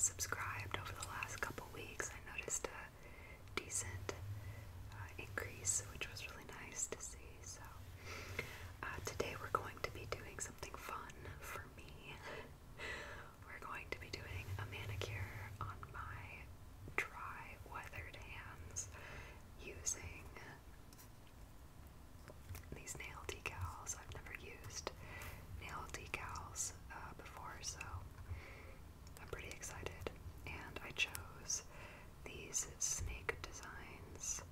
subscribed over the last couple weeks. I noticed a decent increase, which was really nice to see. So today we're going to be doing something fun for me. We're going to be doing a manicure on my dry, weathered hands using these nail decals. I've never used nail decals before, so I'm pretty excited. And I chose these snake designs.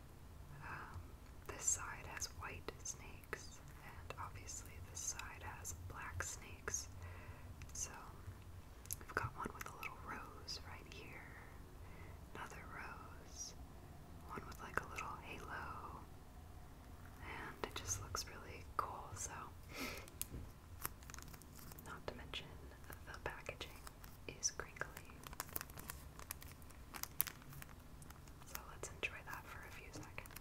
This side has white snakes, and obviously this side has black snakes. So I've got one with a little rose right here, another rose, one with like a little halo, and it just looks really cool. So, not to mention the packaging is crinkly. So let's enjoy that for a few seconds.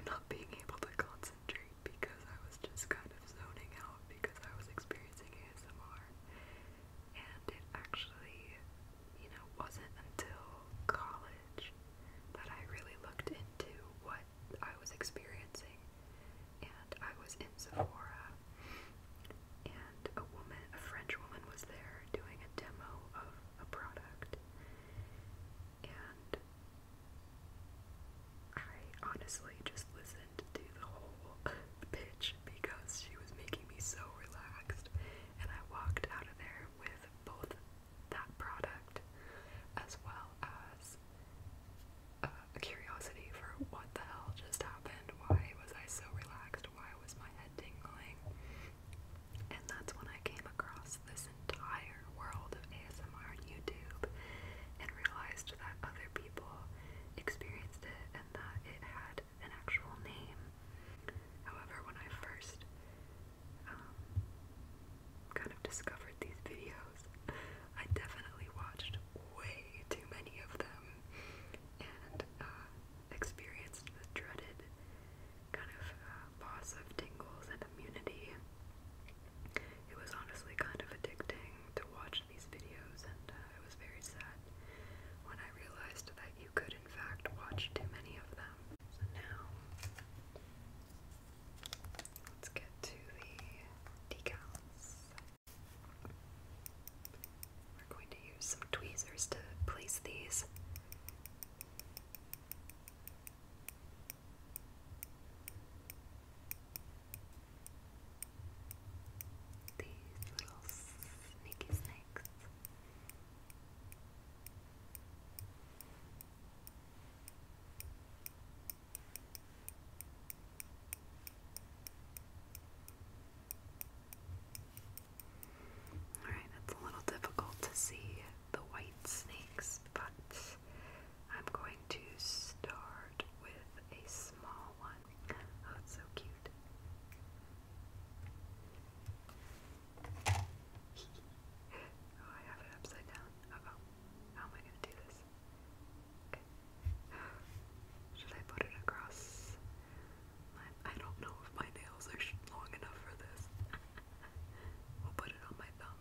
not being able to concentrate because I was just kind of zoning out because I was experiencing ASMR. And it actually, wasn't until college that I really looked into what I was experiencing. And I was in Sephora, and a French woman was there doing a demo of a product. And I honestly just listened to the whole pitch because she was making me so relaxed. And I walked out of there with both that product as well as a curiosity for what the hell just happened. Why was I so relaxed? Why was my head tingling? And that's when I came across this entire world of ASMR on YouTube and realized that other people experienced it and that it had an actual name. However, when I first kind of discovered these videos, I definitely watched way too many of them and experienced the dreaded kind of loss of tingles and immunity. It was honestly kind of addicting to watch these videos, and it was very sad when I realized that you could in fact watch too many of them. So now, let's get to the decals. We're going to use some tweezers to place these. These little sneaky snakes. Alright, it's a little difficult to see the white snakes, but I'm going to start with a small one. Oh, it's so cute. Oh, I have it upside down. Uh-oh. How am I going to do this? Okay. Should I put it across? I don't know if my nails are long enough for this. We'll put it on my thumb.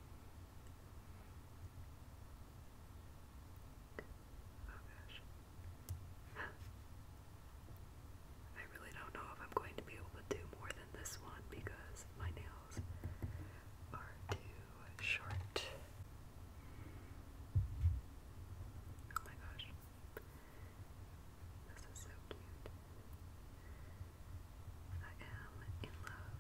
Oh gosh. I really don't know if I'm going to be able to do more than this one because my nails are too short. Oh my gosh. This is so cute. I am in love.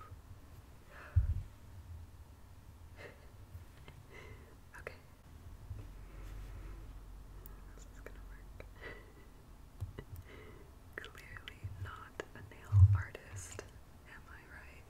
Okay. This is gonna work. Clearly not a nail artist, am I right?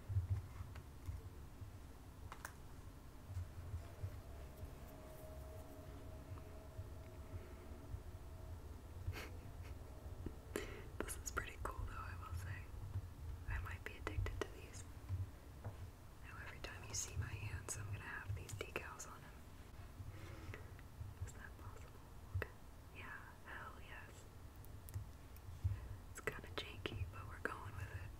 This is pretty cool though, I will say. I might be addicted to these. Now every time you see my hands, I'm gonna have these decals on them. Is that possible? Okay. Yeah, hell yes. It's kinda janky, but we're going with it.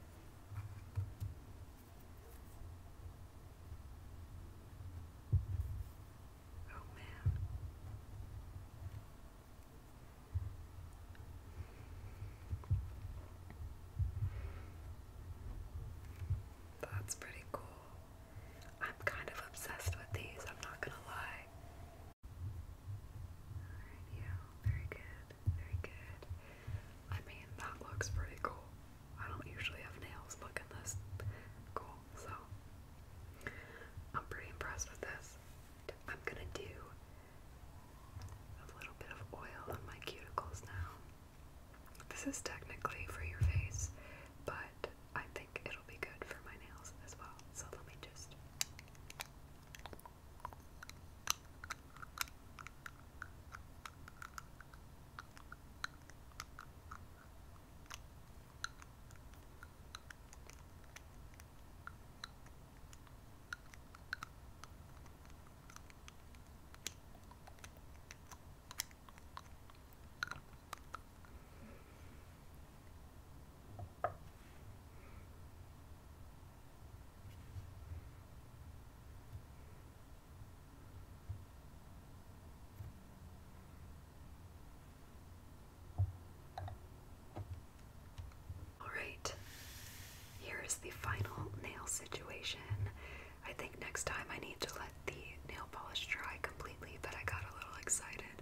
Oh man. That's pretty cool. I'm kind of obsessed with these, I'm not gonna lie. Alright, yeah, very good, very good. I mean, that looks pretty cool. I don't usually have nails looking this cool, so I'm pretty impressed with this. I'm gonna do a little bit of oil on my cuticles now. This is technically for your face, but I think it'll be good for my nails as well. So let me just is the final nail situation. I think next time I need to let the nail polish dry completely, but I got a little excited.